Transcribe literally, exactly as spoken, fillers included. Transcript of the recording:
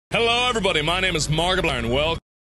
Hello, everybody. My name is Markiplier, and welcome.